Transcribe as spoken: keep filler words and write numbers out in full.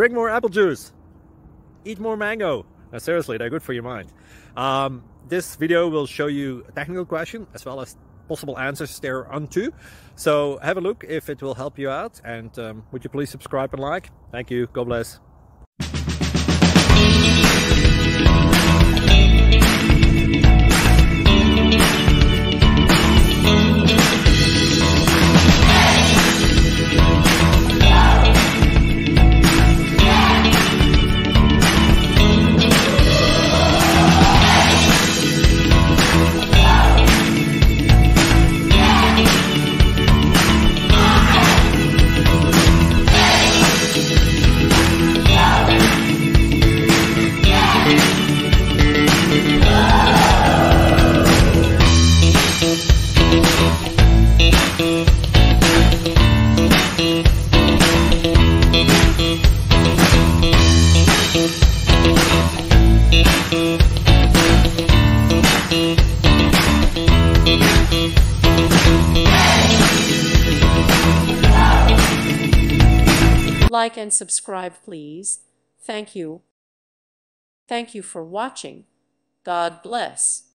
drink more apple juice, eat more mango. Now, seriously, they're good for your mind. Um, this video will show you a technical question as well as possible answers thereunto. So have a look if it will help you out, and um, would you please subscribe and like? Thank you. God bless. Like and subscribe, please. Thank you. Thank you for watching. God bless.